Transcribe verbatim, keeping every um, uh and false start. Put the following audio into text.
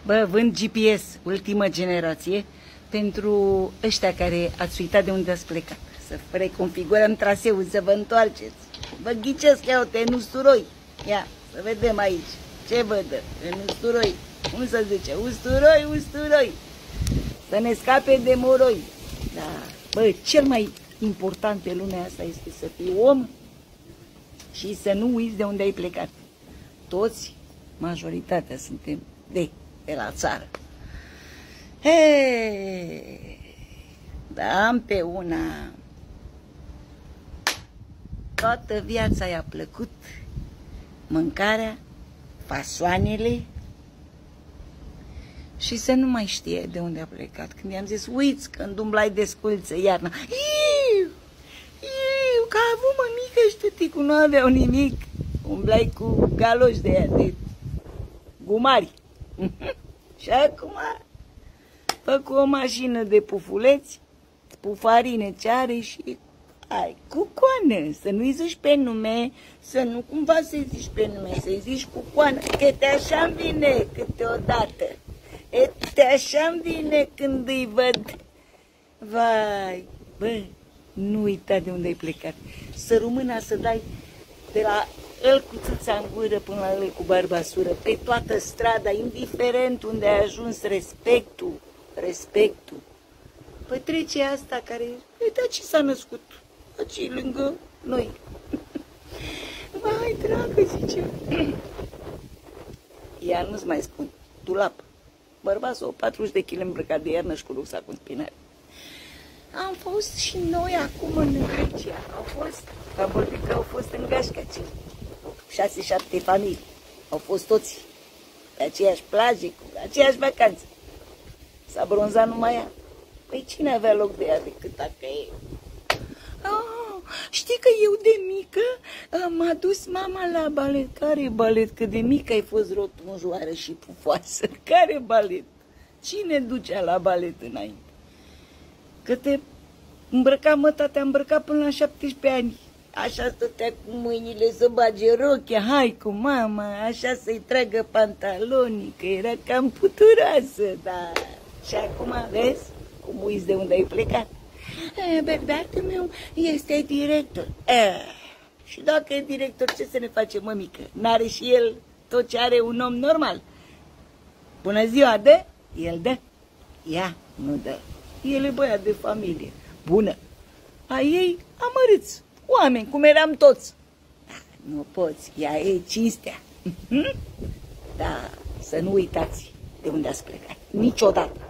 Bă, vând G P S, ultimă generație, pentru ăștia care ați uitat de unde ați plecat. Să reconfigurăm traseul, să vă întoarceți. Vă ghicesc, ia uite, în usturoi. Ia, să vedem aici. Ce văd? În usturoi. Cum se zice? Usturoi, usturoi. Să ne scape de moroi. Da. Bă, cel mai important pe lumea asta este să fii om și să nu uiți de unde ai plecat. Toți, majoritatea, suntem de, de la țară. He, da, am pe una. Toată viața i-a plăcut mâncarea, fasoanele și să nu mai știe de unde a plecat. Când i-am zis, uiți, când umblai de sculță iarna, iu, iu, că a avut mămică și tăticul nu aveau nimic. Umblai cu galoși de aia, de gumari. Și acum fă cu o mașină de pufuleți, pufarine ce are și ai, cu coană, să nu-i zici pe nume, să nu cumva să-i zici pe nume, să-i zici cu coană, că te așa-mi vine câteodată, e, te așa-mi vine când îi văd. Vai, bă, nu uita de unde ai plecat, să rămâna să dai de la el cu țâța în gură până la el cu barbasură, pe toată strada, indiferent unde ai ajuns, respectul, respectul. Pătrecea asta care, uite, ce s-a născut aici lângă noi. Vai, dragă, zice. Ea nu-ți mai spun, dulap. Bărbatul, patruzeci de kilograme îmbrăcat de iarnă și cu rucsac în spinare. Am fost și noi acum în Grecia. Au fost, am vorbit că au fost în gașca ce. Șase, șapte familii. Au fost toți pe aceeași plajă, cu aceeași vacanță. S-a bronzat numai ea. Păi cine avea loc de ea decât dacă e? Ah, știi că eu de mică m-a dus mama la balet. Care balet? Că de mică ai fost rotunjoară și pufoasă. Care balet? Cine ducea la balet înainte? Că te îmbrăca, măta, te-a îmbrăcat până la șaptesprezece ani. Așa stătea cu mâinile să bage rochia, hai cu mama, așa să-i tragă pantalonii, că era cam puturoasă, da. Și acum, vezi, cum uiți de unde ai plecat? E, bărbatul meu este director. E, și dacă e director, ce să ne face, mămică? N-are și el tot ce are un om normal? Bună ziua, dă? El dă? Ea nu dă. El e băiat de familie. Bună. A ei amărâți. Oameni, cum eram toți. Da, nu poți, ea e cinstea. Da, să nu uitați de unde ați plecat. Niciodată.